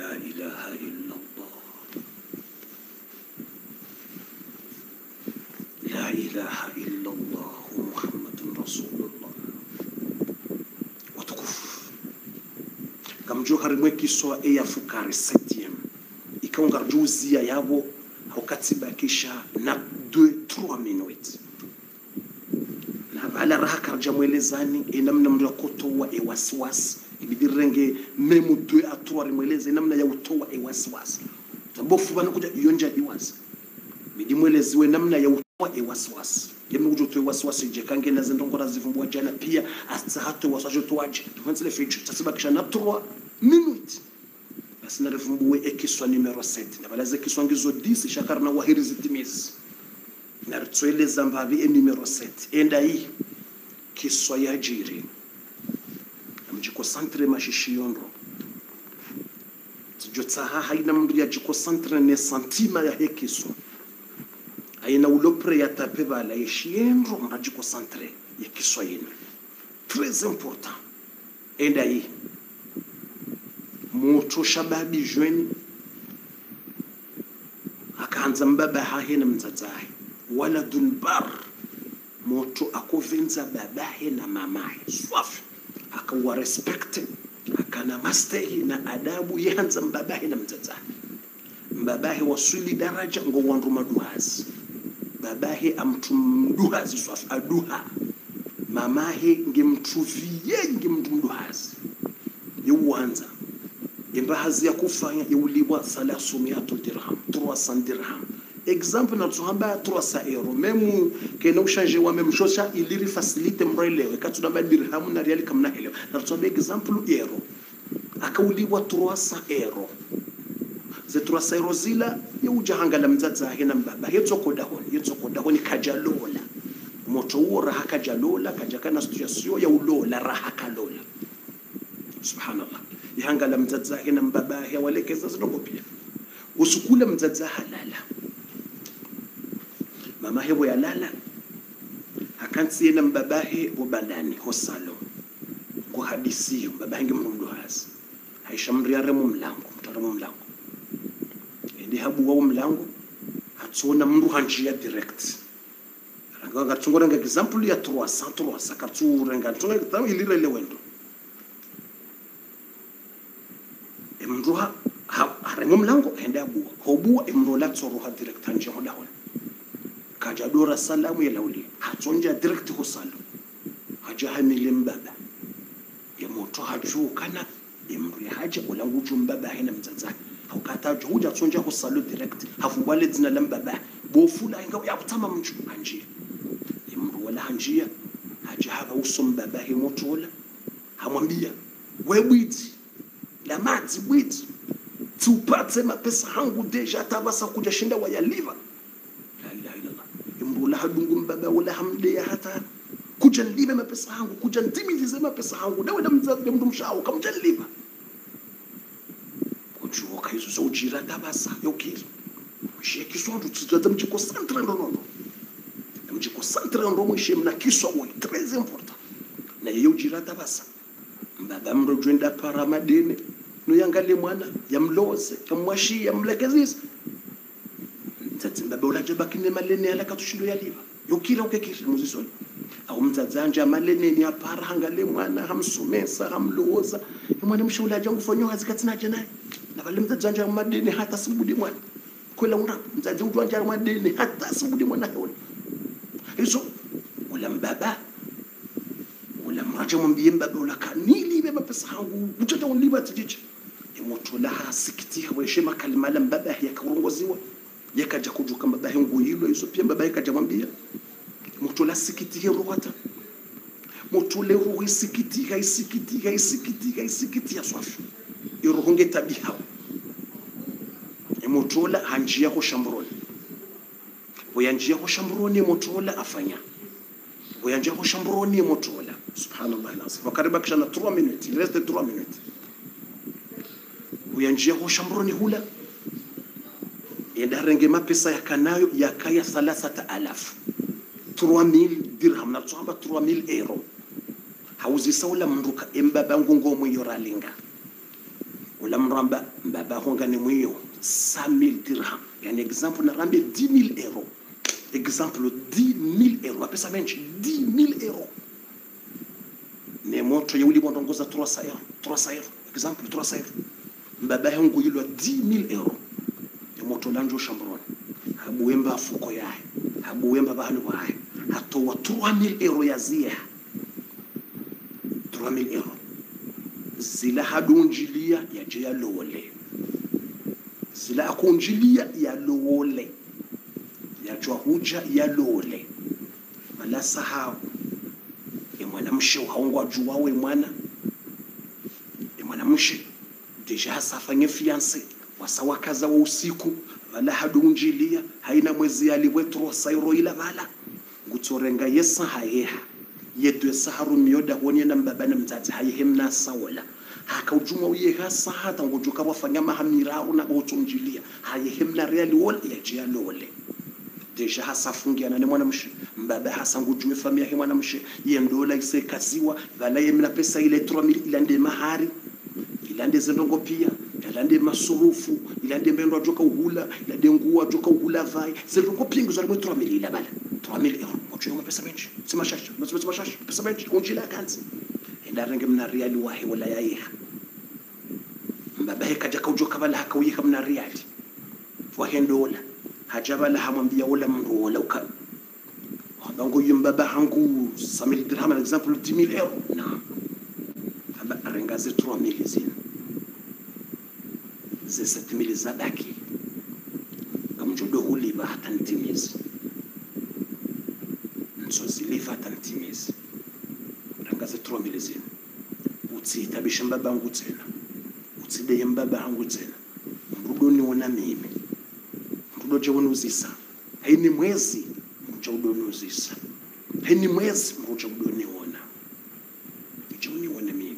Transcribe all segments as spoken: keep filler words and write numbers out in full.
لا إله إلا الله لا إله إلا الله محمد رسول الله watukufu kamjo harimwe kiswa eya fukari septième ikaunga juzia yabo hukatiba kisha na deux trois minutes na ala raha karja mwelezani enamna mndu yakotowa e wasiwasi ibidirenge memu deux à trois mweleze namna ya utowa e wasiwasi tabofu bana kuja yonja diwazi bidi mweleziwe namna ya utowa e wasiwasi yemi ujo to wasiwasi je kange na zindongora zivumbwa jana pia asahato wasajo toaje tufanzile fichu tasiba kisha na trois minutes basi na revumbuwe ekiswa numero sept na balaze kiswa ngizo dix shakar na wahiri zitimizi na rtsoeleza mbavi e numero sept enda hii kiswa ya jiri amjiko centre mashishiondo tjotsaha haina mndu ya jiko centre ne santima ya hekiswa aina ulopre ya tapeba la ishiendo mrajiko centre ya kiswa yenu très important enda hii moto shababi jweni akaanza mbaba hahena mzazahi wala dunbar moto akovenza babahe na mamahe swafi akawa respect akana mastehi na adabu yanza mbabahe na mzazahi mbabahe wasuli daraja ngo wandu maduhazi babahe amtumduhazi swafi aduha mamahe ngemtuviye ngemduhazi yuwanza imbahazi ya kufanya yuliwa thalathumiyatu dirham trois cents dirham exemple na tuhamba trois cents euro memu kena ushaje wa memu shosha iliri facilite mrelewe katuna ba dirham na real kamna hele na tuhamba exemple euro akauliwa trois cents euro ze trois cents euro zila yujahanga la mzaza hina mbaba yetsokoda honi yetsokoda honi kajalola moto ura hakajalola kajakana situation ya ulola rahaka lola subhanallah ihanga la mzaza hina mbaba ya walekeza zinongo pia usukula mzaza halala mama hebo ya lala hakansi yena mbabahe ubandani hosalo kwa hadisi mbabahe mnumdo hasi haishamri aremu mlango mtaremu mlango ndi habu wa mlango hatsona mndu hanjia direct nganga tungora nga example ya trois cents trois cents katsura nga tunga tawo ilire lewendo emruha aremu mlango ende abu hobu emrola tsoro direct hanjia hodahona kajadora salamu ya lauli hatonja direct hosalo haja hamile mbaba ya moto haju kana imri haja wala wuju mbaba hina mzaza haukata juja tonja hosalo direct hafu wale zina lambaba bofula inga ya kutama mju hanjia imri wala hanjia haja haba uso mbaba hi moto wala hamwambia we bwiti la mati bwiti tupate mapesa hangu deja tabasa kuja shinda wayaliva la hadungu mbaba wala hamde hata kujanliba mapesa hangu kujandimizize mapesa hangu dawe damzazi mndu mshao kamjanliba kujuoka hizo zo jira tabasa yokiri sheki sondu tsuza mjiko centre ndono mjiko centre ndo mwishe mna kiswa wo très important na yeyo jira tabasa mbaba mro jwenda para madene no yangale mwana yamloze kamwashi yamlekezisa tati mbaba ulaje bakine malene ala katushindo yaliva yokira ukekiri muzisoni au mtazanja malene ni apara hangale mwana hamsomesa hamloza mwana mshulaje ngufonyo hazikatina naye na bale mtazanja madene hata sibudi mwana kwela unda mtazanja udwanja madene hata sibudi mwana honi hizo wala mbaba wala mraje mwambie mbaba ula kanili beba pesa hangu utata uliba tijiji emoto la hasikiti weshema kalima la mbaba yakarongoziwa yakaja kujuka mbabahe nguyilo hizo pia mbabahe kaja mwambia moto la sikiti rohata moto le rohi sikiti kai sikiti kai sikiti kai sikiti ya swafi irohonge tabiha moto la hanjia ko shambroni boyanjia ko shambroni moto la afanya boyanjia ko shambroni moto la subhanallah lazim wakariba kisha na trois minutes il reste trois minutes boyanjia ko shambroni hula yendarenge mapesa yakanayo yakaya thalathata alaf trois mille dirham na tsamba trois mille euro hauzi saula mnduka embaba ngungo mwe yoralinga wala mramba mbaba honga ni mwiyo cent mille dirham yani exemple na rambe dix mille euros exemple dix mille euros apesa menchi dix mille euros ne moto yuli bondongoza trois cents euros trois cents euros exemple trois cents euros mbaba hongo yilo dix mille euros ne moto lanjo shambron habuemba fuko yae habuemba bahali wae hatowa trois mille euros ya zia trois mille euros zila hadunjilia ya je ya lowole zila akunjilia ya lowole ya jwa huja ya lowole mala sahau e mwana mshe haongwa juwa we mwana e mwana mshe deja safanye fiancé wasawa kaza wa usiku wala hadunjilia haina mwezi aliwe trois euro ila mala ngutsorenga yesa hayeha yedu saharu miyoda wonye na mbaba na mtati hayihimna sawala haka ujuma uye hasa hata ngojuka wafanya mahamira na botunjilia hayihimna reali wala yajia lole deja hasa fungia na mwana mshi mbaba hasa ngujue famia he mwana mshi yendola ise kaziwa vala yemna pesa ile trois mille ilande mahari ilande zendongo pia ilande masurufu ilande mbendo ajoka uhula ilande nguo ajoka uhula vai zendongo pingu za trois mille ila bala trois mille euros ngojuka pesa menshi sima shashi sima shashi pesa menshi kunjila kanzi enda renge mna reali wahi wala yaiha mbaba he kaja kaujoka bala hakawiha mna reali wahendola hajabala hamwambia wala mndu wala uka wango yumbaba hangu cent mille dirham par exemple dix mille euros na aba arengaze trois mille zin ze sept mille zadaki kamjodo huliba hata ntimizi nso zilifa hata ntimizi arengaze trois mille zin utsi tabisha mbaba hangu tena utside mbaba hangu tena mrudo ni wona mimi mrudo je wonuzisa haini mwezi mcha udonuzisa haini mwezi mcha udoni wona ichuni wona mimi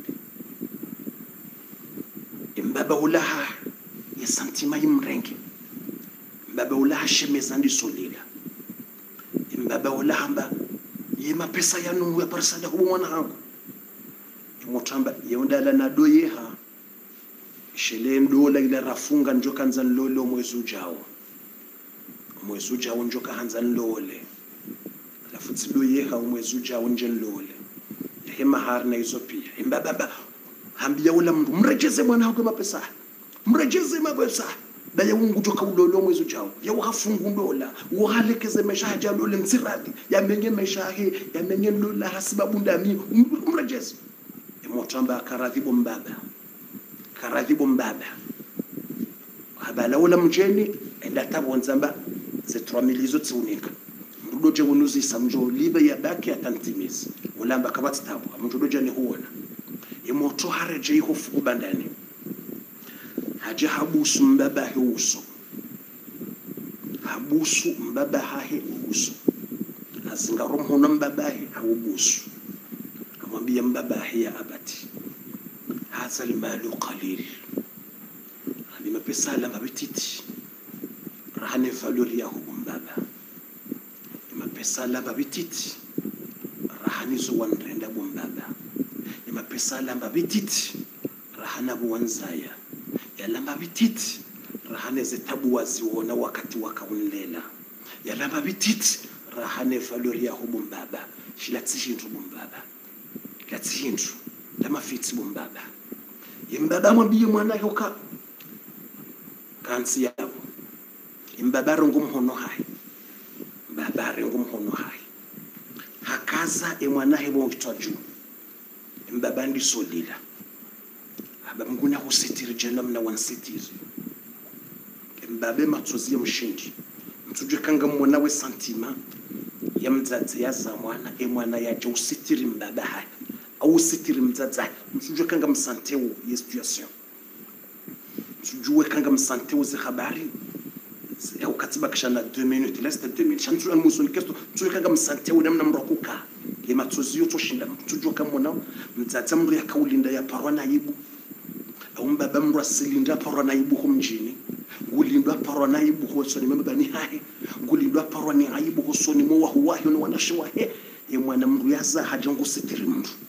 mbaba ulaha ya santima imrenge mbaba ulaha shemeza ndi solila mbaba ulaha mba yema pesa yanu ya parsada hubo mwana hangu imotamba yondala na doyeha shele ndola ila rafunga njoka nzan lolo mwezi ujao mwezi ujao njoka hanzan lole alafu tsidoyeha mwezi ujao nje lole hema harna hizo pia mbaba hambia wala mndu mrejeze mwana wako mapesa mrejeze mapesa baya ungu toka ulolo mwezi ujao ya wafungu ndola uhalekeze meshaja lole msiradi ya menye meshahi ya menye ndola hasibabu ndami mrejeze emotamba karadhibo mbaba karadhibo mbaba habala wala mjeni enda tabonzamba ze trois mille zo tsiunika mrudo je wonuzi samjo libe ya baki atantimizi ulamba kabati tabo mrudo je ni huona emoto hareje ihofu kubandani haje habusu mbaba he uso habusu mbaba he uso azingaro mhono mbaba he habusu amwambia mbaba he ya abati hasa almalu qalil ani mapesa la mabititi rahane falori ya mbaba mapesa la mabititi rahani zo wanrenda mbaba mapesa lamba bititi rahana buwanzaya ya lamba bititi rahane zetabu waziona wakati wakaunlela ya lamba bititi rahane valori ya hubu mbaba shilatsishintu mbaba latsishintu lama fitsi mbaba imbaba mwambie mwana yoka kansi yabo imbaba rongo mhono hai mbaba rongo mhono hai hakaza e mwana hebo kitwaju mbaba ndi solila aba mnguna husitiri jana mna wansitiri mbabe matsozi mshindi mtujwe kanga mwana we santima ya mzazi ya za mwana e mwana ya je usitiri mbaba hai au usitiri mzazi mtujwe kanga msanteo ya situation mtujwe kanga msanteo za habari ya ukatiba kishana deux minutes leste deux minutes chantu an musoni kesto mtujwe kanga msanteo namna mrokuka le matsozi yo toshinda mtujwe kanga mwana mzazi mndu ya kaulinda ya parwa naibu au mbaba mndu asilinda parwa naibu kumjini ngulindwa parwa naibu hosoni mbaba ni hai ngulindwa parwa ni aibu hosoni mo wa huwa yo wana shwa he ye mwana mndu yaza hajangu sitiri mndu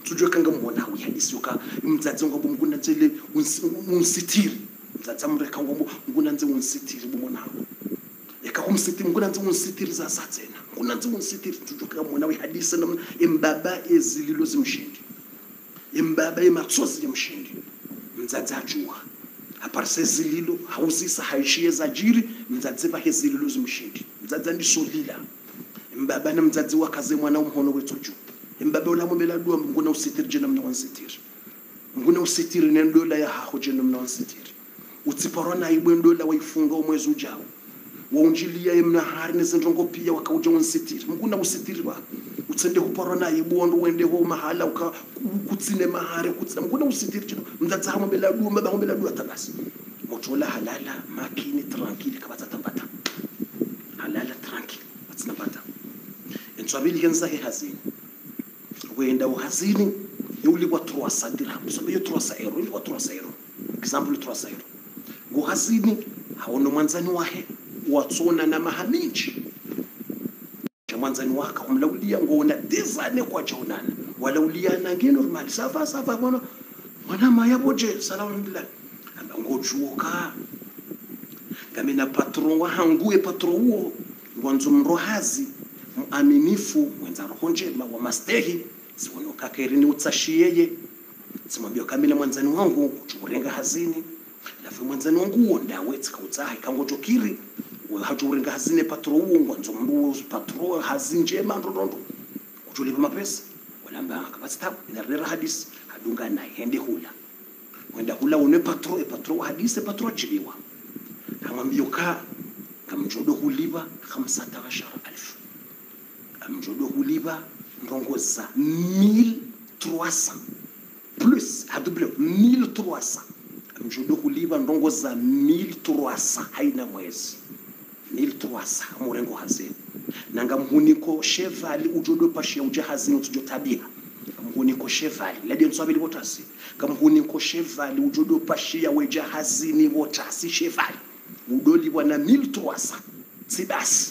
tujue kanga mwana uya isuka mdzadze ngo nguna nzele unsitiri mdzadze mreka ngo nguna nze unsitiri bomona eka kumsitiri nguna nze unsitiri za satsena nguna nze unsitiri tujue kanga mwana uya hadisi na imbaba ezililo zimshindi imbaba ematsozi yemshindi mdzadze ajua aparse zililo hausisa haishie zajiri mdzadze ba hezililo zimshindi mdzadze ndisolila imbaba na mdzadze wakaze mwana umhono wetsoju imbaba ola mombela dua nguna usitiri jena mna wansitiri nguna usitiri nendola ya haho jena mna wansitiri utsiparona ibwendola waifunga umwezi ujao waunjilia yemna hari nezindongo pia wakauja wansitiri nguna usitiri ba utsende kuparona ibondo wende ho mahala uka kutsine mahare kutsina nguna usitiri jena mdzadze ha mombela dua mbaba mombela dua tabasi motola halala makini tranquille kabatsa tambata halala tranquille batsina bata entswabili yenza he hazini wenda uhazini yuli wa trois cents dirham so yo trois cents euro yuli wa trois cents euro example trois cents euro go hazini haono mwanzani wahe watsona na mahaminji mwanzani waka umlaulia ngona dezane kwa chaunana walaulia na nge normal safa safa bona wana mayaboje salamu billah ngojuka kamina patron wa hangue patron huo ngwanzo mrohazi muaminifu mwenza roho njema wa mastehi siwono kakerini utsashiyeye simwambia kamile mwanzani wangu churenga hazini lafu mwanzani wangu wonda wetska utsahi kangotokiri hachurenga hazine patro uo ngwanzo mru patro hazini njema ndondo kutulipa mapesa walamba kabatsta inarera hadis hadunga naye hende hula wenda hula une patro e patro hadisi patro chiliwa kamwambia ka kamjodo huliba khamsini elfu amjodo huliba ndongoza mille trois cents plus hadublo mille trois cents amjodo huliba ndongoza mille trois cents haina mwezi mille trois cents amurengo hazini nanga mhuniko chevali ujodo pashia ujahazini utujotabia mhuniko chevali lade nswabili botasi kamhuniko chevali ujodo pashia wejahazini botasi chevali udoli bwana mille trois cents sibasi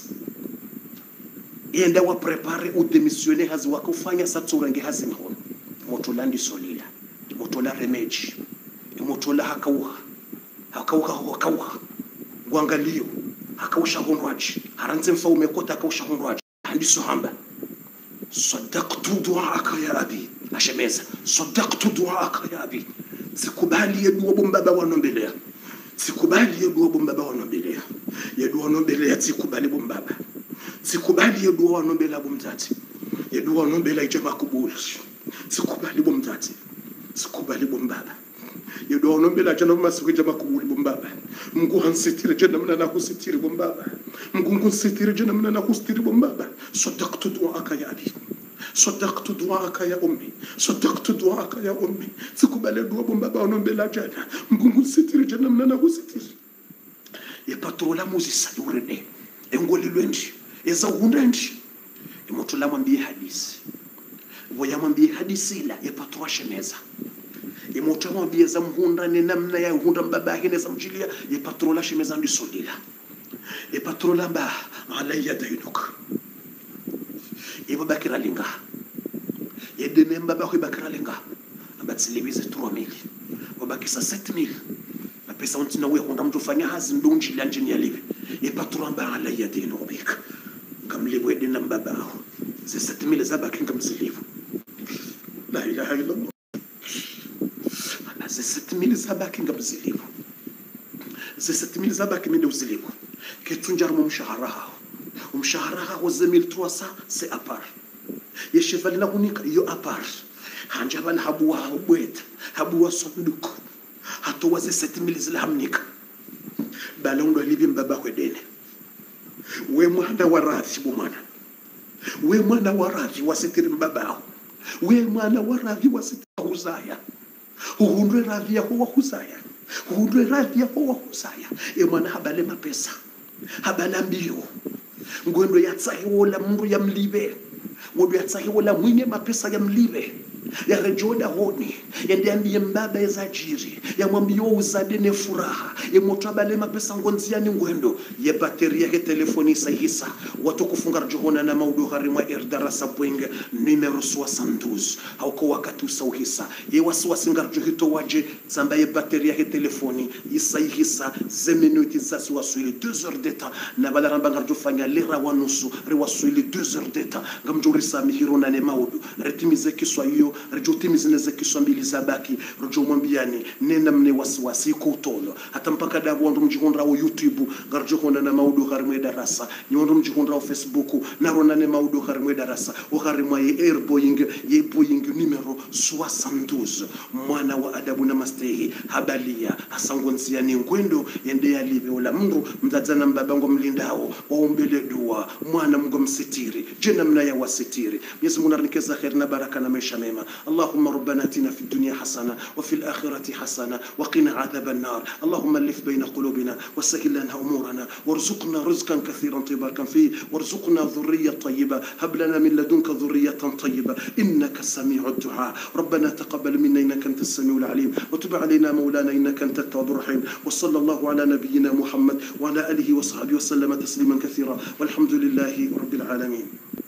yenda wa prepare u démissionner hazi wakufanya satsurange hazi mhono motola ndi solila motola remeji motola hakauha hakauha hakauha gwangalio hakausha hondwaji haranze mfa umekota hakausha hondwaji andi sohamba sadaqtu du'aka ya abi ashemeza sadaqtu du'aka ya abi sikubali yedu bombaba wanombelea sikubali yedu bombaba wanombelea yedu wanombelea sikubali bombaba sikubali yedu wanombela bomzati yedu wanombela ijema kubula sikubali bomzati sikubali bombaba yedu wanombela jana masiku ijema kubula bombaba mungu hansitire jana mna na kusitire bombaba mungu nsitire jana mna na kusitire bombaba sadaqtu du'aka ya abi صدقت دعاءك يا أمي صدقت دعاءك يا أمي sikubali dua bombaba wanombela jana mungu nsitire jana mna na kusitire ye patrola muzisa yurene engoli lwendi eza hundendi imotula mwambie hadisi voya mwambie hadisi la ye patroa shemeza imotula mwambie za mhunda ni namna ya hunda mbaba yake za mjilia ye patrola shemeza ndi solila ye patrola ba alayya dainuk ye babakira linga ye dene mbaba ko bakira linga abatsilibize trois mille wabakisa sept mille na pesa untina we hunda mtu fanya hazi ndunji la njini ya livi ye patrola ba alayya dainuk kamlibu edina mbaba ze sept mille zabaki ngamsilivu la ilaha illallah ze sept mille zabaki ngamsilivu ze sept mille zabaki minde usilivu kitunjar mu mshahara umshahara wa mille trois cents c'est à part ye chevali na kunika yo à part hanja bana habuwa habweta habuwa sonduko hato wa ze sept mille zilhamnika balondo libi mbaba kwedene we mwana wa radhi bumana we mwana wa radhi wasitiri mbabao we mwana wa radhi wasitiri huzaya uhundwe radhi yako wa huzaya uhundwe radhi yako wa huzaya e mwana habale mapesa habala mbio ngwendo yatsahi wala mundu ya mlibe wodo yatsahi wala mwinye mapesa ya mlibe ya rejoda honi yendiambie mbaba ezajiri ya mwambio uzadene furaha ya motabale mapesa ngonziani ngwendo ya bateri yake telefoni sahisa watu kufunga rjohona na maudu harimwa erdarasa bwenge numero soixante-douze hauko wakati usauhisa ye wasiwasi ngarjohito waje zamba ya bateri yake telefoni isahisa zeminuti zasi wasuili deux heures d'état na balaramba ngarjofanya lera wanusu riwasuili deux heures d'état ngamjurisa mihirona ne maudu retimize kiswa hiyo rejotimize neze kiswa mbili zabaki rojo mwambiani nena mne wasiwasi kutolo hata mpaka dabu wandu mjihondra wa YouTube ngarjohona na maudu harimwe darasa ni wandu mjihondra wa Facebook na rona ne maudu harimwe darasa o harimwa ye air boeing ye boeing numero soixante-douze mwana wa adabu na mastehi habalia asangonzia ni ngwendo yende yalibe ola mndu mtadzana mbabango mlindao waombele dua mwana mgo msitiri jena mna ya wasitiri Mwenyezi Mungu ananikeza khair na baraka na maisha mema Allahumma rabbana atina fid dunya hasana wa fil akhirati hasana wa qina adhaban nar Allahumma alif bayna qulubina wasahhil lana umurana warzuqna rizqan kathiran tibarakan fi warzuqna dhurriyyah tayyiba hab lana min ladunka dhurriyyatan tayyiba innaka sami'ud du'a ربنا تقبل منا انك انت السميع العليم وتب علينا مولانا انك انت التواب الرحيم وصلى الله على نبينا محمد وعلى اله وصحبه وسلم تسليما كثيرا والحمد لله رب العالمين.